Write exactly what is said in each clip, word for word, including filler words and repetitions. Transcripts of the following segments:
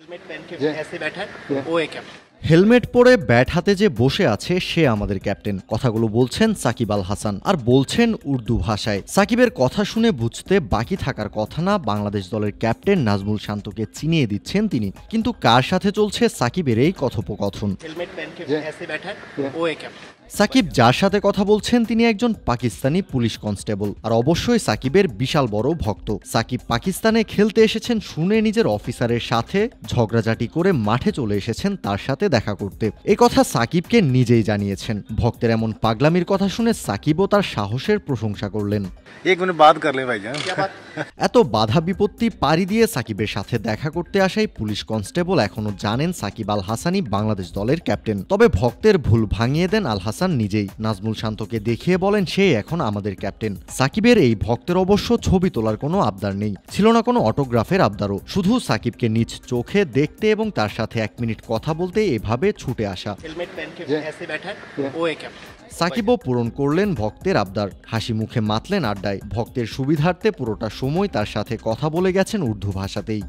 Helmet পরে bat হাতে যে বসে আছে সে আমাদের ক্যাপ্টেন, কথাগুলো বলছেন সাকিব আল হাসান, আর বলছেন উর্দু ভাষায়। সাকিবের কথা শুনে বুঝতে বাকি থাকার কথা না বাংলাদেশ দলের ক্যাপ্টেন নাজমুল শান্তকে চিনিয়ে দিচ্ছেন তিনি। কিন্তু কার সাথে চলছে সাকিবের এই কথোপকথন? সাকিব যার সাথে কথা বলছেন তিনি একজন পাকিস্তানি পুলিশ কনস্টেবল, আর অবশ্যই সাকিবের বিশাল বড় ভক্ত। সাকিব পাকিস্তানে খেলতে এসেছেন শুনে নিজের অফিসারের সাথে ঝগড়াঝাটি করে মাঠে চলে এসেছেন তার সাথে দেখা করতে। এই কথা সাকিবকে নিজেই জানিয়েছেন। ভক্তের এমন পাগলামির কথা শুনে সাকিবও তার সাহসের প্রশংসা করলেন। এত বাধা বিপত্তি পাড়ি দিয়ে সাকিবের সাথে দেখা করতে আসায় পুলিশ কনস্টেবল এখনো জানেন সাকিব আল হাসানই বাংলাদেশ দলের ক্যাপ্টেন। তবে ভক্তের ভুল ভাঙিয়ে দেন আল হাসান নিজেই। নাজমুল শান্তকে দেখিয়ে বলেন সে এখন আমাদের ক্যাপ্টেন। সাকিবের এই ভক্তের অবশ্য ছবি তোলার কোনো আবদার নেই, ছিল না কোনো অটোগ্রাফের আবদারও, শুধু সাকিবকে নিজ চোখে দেখতে এবং তার সাথে এক মিনিট কথা বলতে এভাবে ছুটে আসা। সাকিবও পূরণ করলেন ভক্তের আবদার, হাসি মুখে মাতলেন আড্ডায়। ভক্তের সুবিধার্থে পুরোটা সময় তার সাথে কথা বলে গেছেন উর্দু ভাষাতেই।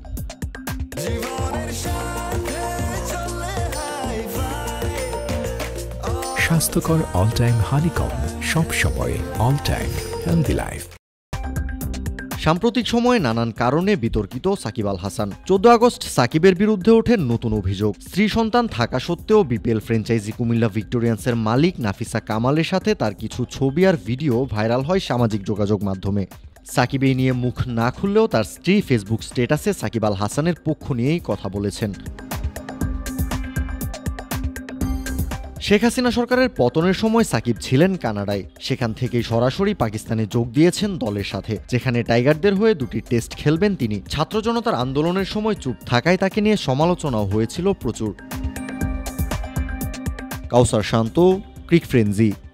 স্বাস্থ্যকর অল টাইম হানিকম, সব সময় অল টাইম হেলদি লাইফ। সাম্প্রতিক সময়ে নানান কারণে বিতর্কিত সাকিব আল হাসান। চোদ্দ আগস্ট সাকিবের বিরুদ্ধে ওঠে নতুন অভিযোগ। স্ত্রী সন্তান থাকা সত্ত্বেও বিপিএল ফ্র্যাঞ্চাইজি কুমিল্লা ভিক্টোরিয়ান্সের মালিক নাফিসা কামালের সাথে তার কিছু ছবি আর ভিডিও ভাইরাল হয় সামাজিক যোগাযোগ মাধ্যমে। সাকিব এই নিয়ে মুখ না খুললেও তার স্ত্রী ফেসবুক স্ট্যাটাসে সাকিব আল হাসানের পক্ষ নিয়েই কথা বলেছেন। শেখ হাসিনা সরকারের পতনের সময় সাকিব ছিলেন কানাডায়, সেখান থেকেই সরাসরি পাকিস্তানে যোগ দিয়েছেন দলের সাথে, যেখানে টাইগারদের হয়ে দুটি টেস্ট খেলবেন তিনি। ছাত্র জনতার আন্দোলনের সময় চুপ থাকায় তাকে নিয়ে সমালোচনাও হয়েছিল প্রচুর। Kawsar Shanto, Cric frenzy.